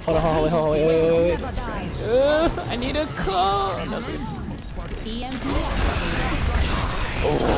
Hold on, hold on, wait. I need a call. EMP. Oh.